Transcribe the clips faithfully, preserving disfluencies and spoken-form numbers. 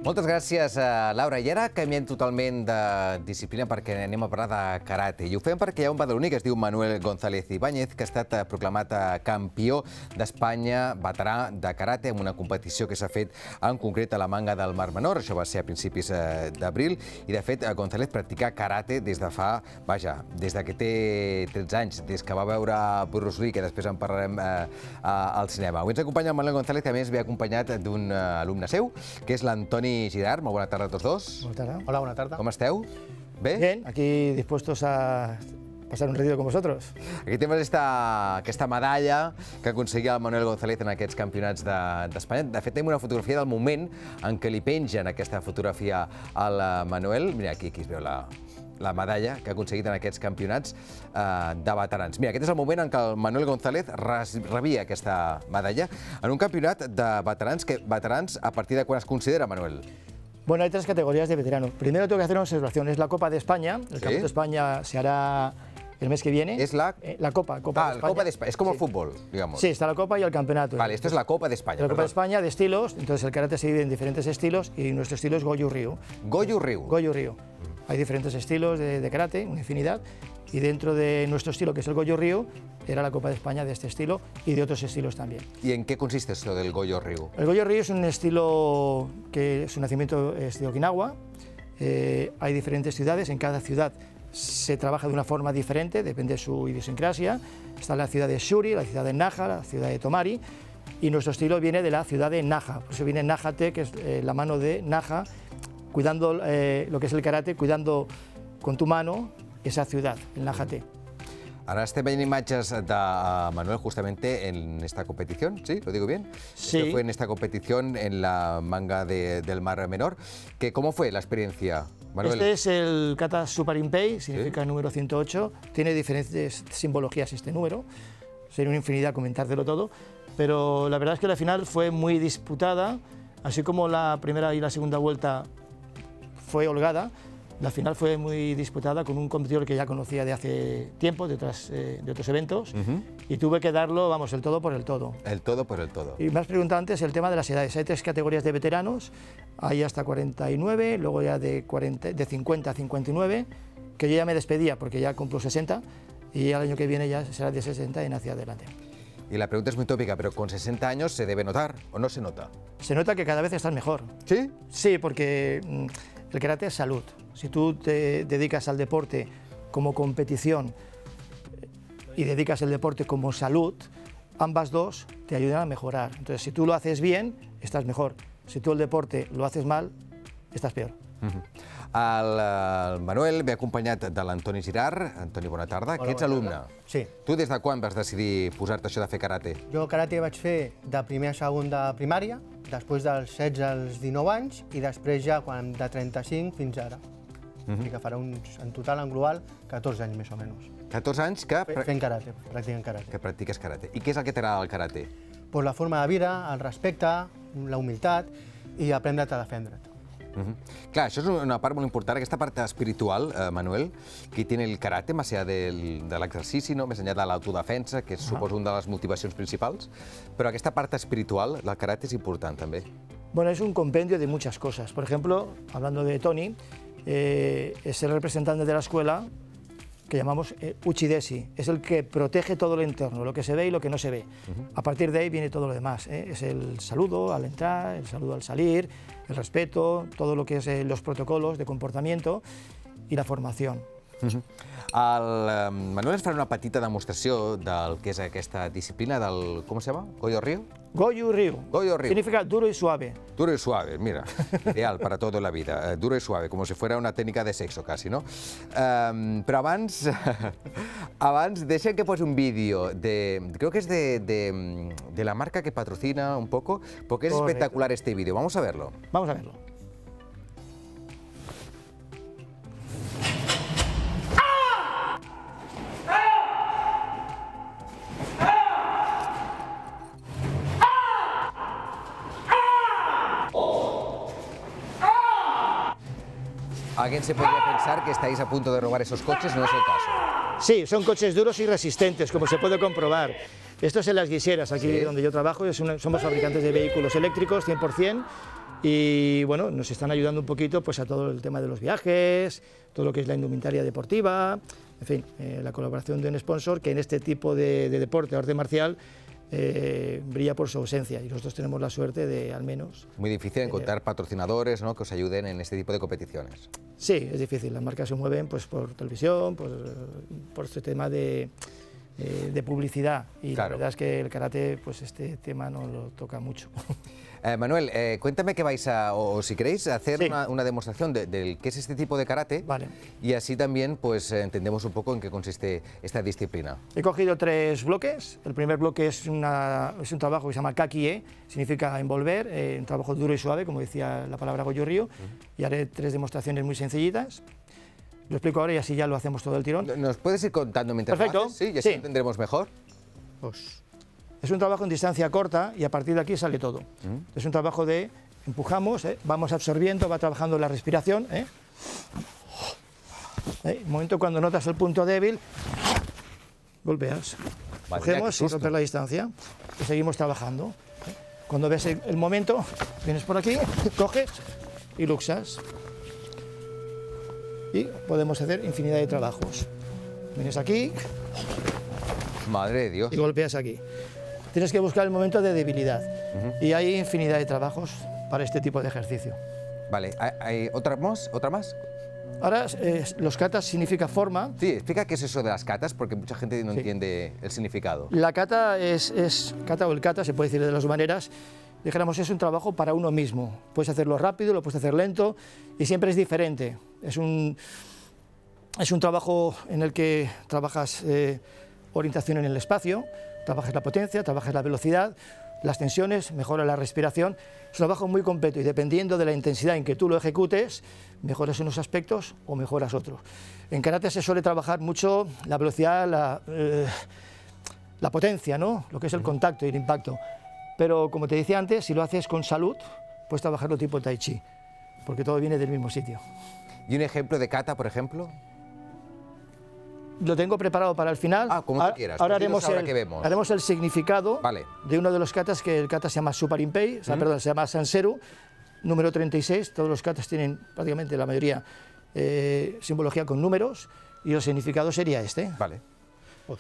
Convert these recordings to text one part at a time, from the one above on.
Moltes gràcies, Laura. I ara canviem totalment de disciplina perquè anem a parlar de karate. I ho fem perquè hi ha un badaloní que es diu Manuel González Ibáñez, que ha estat proclamat campió d'Espanya, veterà de karate, en una competició que s'ha fet en concret a la Manga del Mar Menor. Això va ser a principis d'abril. I, de fet, González practica karate des de fa, vaja, des de que té tretze anys, des que va veure Bruce Lee, que després en parlarem al cinema. Avui ens acompanya el Manuel González, que a més ve acompanyat d'un alumne seu, que és l'Antoni Girard. Molt bona tarda a tots dos. Bona tarda. Hola, buena tarde. Com esteu? Bé? Bien, aquí dispuestos a pasar un ratito con vosotros. Aquí tenim esta, aquesta medalla que aconseguia el Manuel González en aquests campionats d'Espanya. De, de fet, tenim una fotografia del moment en què li pengen aquesta fotografia al Manuel. Mira, aquí, aquí es veu la, la medalla que ha aconseguit en aquests campionats eh, de veterans. Mira, aquest és el moment en què el Manuel González rebia aquesta medalla en un campionat de veterans, que veterans a partir de quan es considera, Manuel? Bueno, hay tres categorías de veteranos. Primero tengo que hacer una observación. Es la Copa de España. El ¿Sí? Campeonato de España se hará el mes que viene. ¿Es la? Eh, la Copa, Copa ah, de España. la Copa de España. Es como sí. el fútbol, digamos. Sí, está la Copa y el Campeonato. Vale, esto es la Copa de España. La Copa perdón. de España de estilos. Entonces el karate se divide en diferentes estilos y nuestro estilo es Goju Ryu. Goju Ryu. Goju Ryu. Hay diferentes estilos de, de karate, una infinidad. Y dentro de nuestro estilo, que es el Goju Ryu, era la Copa de España de este estilo y de otros estilos también. ¿Y en qué consiste esto del Goju Ryu? El Goju Ryu es un estilo que su nacimiento es de Okinawa. Eh, hay diferentes ciudades, en cada ciudad se trabaja de una forma diferente, depende de su idiosincrasia. Está la ciudad de Shuri, la ciudad de Naha, la ciudad de Tomari, y nuestro estilo viene de la ciudad de Naha. Por eso viene Nahate, que es eh, la mano de Naha, cuidando eh, lo que es el karate, cuidando con tu mano esa ciudad, el Nahate. Ahora estem veient imatges de Manuel justamente en esta competición, ¿sí? ¿Lo digo bien? Sí. Este fue en esta competición en la Manga de, del Mar Menor. Que, ¿cómo fue la experiencia, Manuel? Este es el Kata Super Impei, significa ¿Sí? número ciento ocho. Tiene diferentes simbologías este número. Sería una infinidad comentártelo todo. Pero la verdad es que la final fue muy disputada. Así como la primera y la segunda vuelta fue holgada, la final fue muy disputada con un competidor que ya conocía de hace tiempo, de, otras, eh, de otros eventos, uh-huh. y tuve que darlo, vamos, el todo por el todo. El todo por el todo. Y me has preguntado antes el tema de las edades. Hay tres categorías de veteranos, hay hasta cuarenta y nueve, luego ya de, cuarenta, de cincuenta a cincuenta y nueve, que yo ya me despedía porque ya cumplo sesenta, y el año que viene ya será de sesenta en hacia adelante. Y la pregunta es muy tópica, pero con sesenta años ¿se debe notar o no se nota? Se nota que cada vez estás mejor. ¿Sí? Sí, porque mm, el karate es salud. Si tú te dedicas al deporte como competición y dedicas el deporte como salud, ambas dos te ayudan a mejorar. Entonces, si tú lo haces bien, estás mejor. Si tú el deporte lo haces mal, estás peor. Uh-huh. El, el Manuel ve acompanyat de l'Antoni Girard. Antoni, bona tarda. Hola, que ets bona alumne. tarda. Sí. Tu des de quan vas decidir posar-te això de fer karate? Jo karate vaig fer de primer a segon de primària, després dels setze als dinou anys, i després ja quan de trenta-cinc fins ara. Uh-huh. I que farà uns, en total, en global, catorze anys més o menys. catorze anys que... Fent karate, practicant karate. Que practiques karate. I què és el que t'agrada del karate? Pues la forma de vida, el respecte, la humilitat i aprendre't a defendre't. Uh-huh. Clar, això és una part molt important, aquesta part espiritual, eh, Manuel, que tiene el karate, més enllà del, de l'exercici, no? Més enllà de l'autodefensa, que és, uh-huh. suposo, una de les motivacions principals, però aquesta part espiritual, el karate és important també. Bueno, es un compendio de muchas cosas. Por ejemplo, hablando de Tony, eh, es el representante de la escuela que llamamos eh, Uchideshi, es el que protege todo el entorno, lo que se ve y lo que no se ve. Uh-huh. A partir de ahí viene todo lo demás, ¿eh? Es el saludo al entrar, el saludo al salir, el respeto, todo lo que es eh, los protocolos de comportamiento y la formación. Uh-huh. El um, Manuel ens farà una petita demostració del que és aquesta disciplina del... ¿Cómo se llama? ¿Goju Ryu? Goju Ryu. Goju Ryu. Significa duro y suave. Duro y suave, mira, ideal para toda la vida. Uh, duro y suave, como si fuera una técnica de sexo, casi, no? Um, però abans, abans, deixem que posi un vídeo de... Creo que es de, de, de la marca que patrocina un poco, porque es Correcto. Espectacular este vídeo. Vamos a verlo. Vamos a verlo. Alguien se podría pensar que estáis a punto de robar esos coches, no es el caso. Sí, son coches duros y resistentes, como se puede comprobar. Esto es en Las Guiseras, aquí ¿Sí? donde yo trabajo, es una, somos fabricantes de vehículos eléctricos, cien por cien, Y bueno, nos están ayudando un poquito pues a todo el tema de los viajes, todo lo que es la indumentaria deportiva, en fin, eh, la colaboración de un sponsor que en este tipo de, de deporte, arte marcial, eh, brilla por su ausencia, y nosotros tenemos la suerte de, al menos... Muy difícil encontrar patrocinadores, ¿no?, que os ayuden en este tipo de competiciones. Sí, es difícil, las marcas se mueven pues por televisión, pues, por este tema de... de publicidad, y claro, la verdad es que el karate, pues este tema no lo toca mucho. Eh, Manuel, eh, cuéntame que vais a, o, o si queréis, hacer sí. una, una demostración de, de qué es este tipo de karate, vale. Y así también pues entendemos un poco en qué consiste esta disciplina. He cogido tres bloques. El primer bloque es, una, es un trabajo que se llama kaki-e, significa envolver, eh, un trabajo duro y suave, como decía la palabra Goju Ryu, uh-huh. Y haré tres demostraciones muy sencillitas. Lo explico ahora y así ya lo hacemos todo el tirón. ¿Nos puedes ir contando mientras Perfecto. lo haces? Sí, y así sí. lo entenderemos mejor. Pues, es un trabajo en distancia corta y a partir de aquí sale todo. Uh-huh. Es un trabajo de empujamos, ¿eh? Vamos absorbiendo, va trabajando la respiración. ¿eh? ¿Eh? El momento cuando notas el punto débil, golpeas. Madre Cogemos y romper la distancia y seguimos trabajando. ¿eh? Cuando ves el, el momento, vienes por aquí, coges y luxas. Y podemos hacer infinidad de trabajos. Vienes aquí. Madre de Dios. Y golpeas aquí. Tienes que buscar el momento de debilidad. Uh-huh. Y hay infinidad de trabajos para este tipo de ejercicio. Vale, ¿hay, hay otra más? ¿Otra más? Ahora, eh, los katas significa forma. Sí, explica qué es eso de las katas, porque mucha gente no sí. entiende el significado. La kata es, es, kata o el kata, se puede decir de dos maneras. Dijéramos, es un trabajo para uno mismo. Puedes hacerlo rápido, lo puedes hacer lento, y siempre es diferente. Es un, es un trabajo en el que trabajas eh, orientación en el espacio, trabajas la potencia, trabajas la velocidad, las tensiones, mejora la respiración. Es un trabajo muy completo y dependiendo de la intensidad en que tú lo ejecutes, mejoras unos aspectos o mejoras otros. En karate se suele trabajar mucho la velocidad, la, eh, la potencia, ¿no? Lo que es el contacto y el impacto. Pero, como te decía antes, si lo haces con salud, puedes trabajarlo tipo tai chi, porque todo viene del mismo sitio. ¿Y un ejemplo de kata, por ejemplo? Lo tengo preparado para el final. Ah, como tú quieras. Ahora haremos ahora el, que vemos. haremos el significado vale. de uno de los katas, que el kata se llama Suparimpei, o sea, ¿Mm? perdón, se llama Sanseru, número treinta y seis. Todos los katas tienen, prácticamente la mayoría, eh, simbología con números, y el significado sería este. Vale. Pues.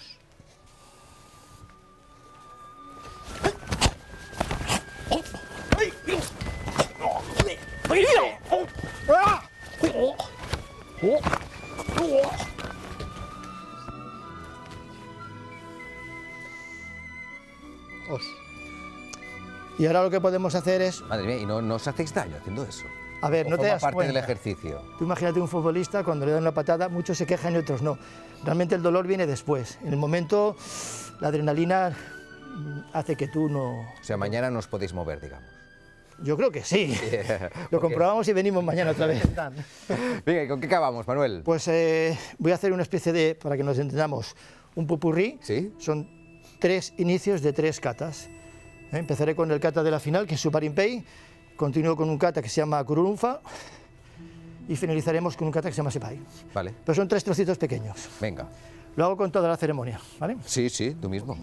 Y ahora lo que podemos hacer es... Madre mía, ¿y no, no os hacéis daño haciendo eso? A ver, no te das parte cuenta. del ejercicio. Tú imagínate un futbolista, cuando le dan una patada, muchos se quejan y otros no. Realmente el dolor viene después. En el momento, la adrenalina hace que tú no... O sea, mañana no os podéis mover, digamos. Yo creo que sí. Yeah, lo okay. comprobamos y venimos mañana otra vez. Venga, ¿con qué acabamos, Manuel? Pues eh, voy a hacer una especie de, para que nos entendamos, un popurrí. ¿Sí? Son tres inicios de tres katas. ¿Eh? Empezaré con el kata de la final, que es Suparimpei. Continúo con un kata que se llama Kurunfa. Y finalizaremos con un kata que se llama Sepai. Vale. Pero son tres trocitos pequeños. Venga. Lo hago con toda la ceremonia, ¿vale? Sí, sí, tú mismo.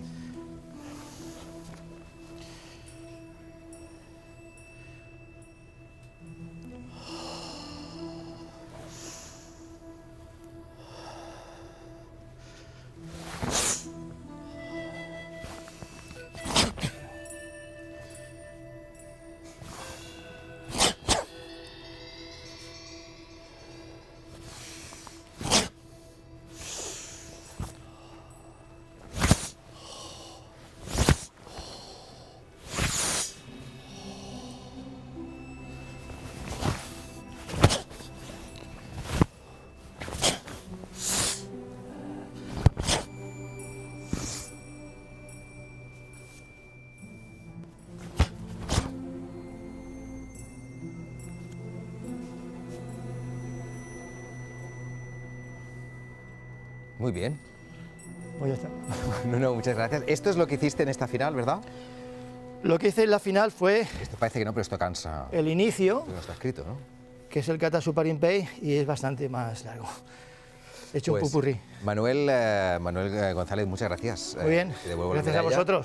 Muy bien. Pues ya está. No, no, muchas gracias. Esto es lo que hiciste en esta final, ¿verdad? Lo que hice en la final fue... Esto parece que no, pero esto cansa. El inicio. No está escrito, ¿no? Que es el kata Suparimpei y es bastante más largo. He hecho pues, un pupurrí. Manuel, eh, Manuel González, muchas gracias. Muy bien. Eh, te devuelvo gracias a vosotros.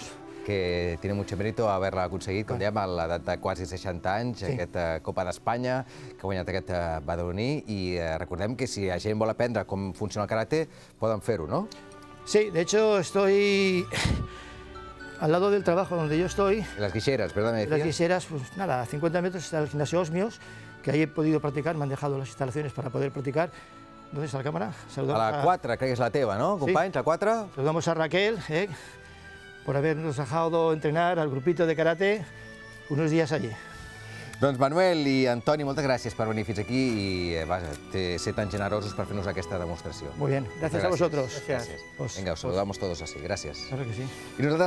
que tiene mucho mérito haver-la aconseguit, com dèiem, a l'edat de quasi seixanta anys, Sí. aquesta Copa d'Espanya, que ha guanyat aquest badaloní, i recordem que si la gent vol aprendre com funciona el karate, poden fer-ho, no? Sí, de hecho estoy al lado del trabajo donde yo estoy. I les guixeres, perdó, me Las decías. guiseras, pues nada, a cincuenta metros está el gimnasio Osmios, que ahí he podido practicar, me han dejado las instalaciones para poder practicar. ¿Dónde está la cámara? A Saludamos la quatre, crec que és la teva, no, companys? La quatre? Saludamos a Raquel, eh, por habernos dejado entrenar al grupito de karate unos días allí. Doncs Manuel i Antoni, moltes gràcies per venir fins aquí i eh, vaja, te- ser tan generosos per fer-nos aquesta demostració. Muy bien, gracias a vosotros. Gracias. Os- Venga, os saludamos todos así. Gracias. Claro que sí. I nosaltres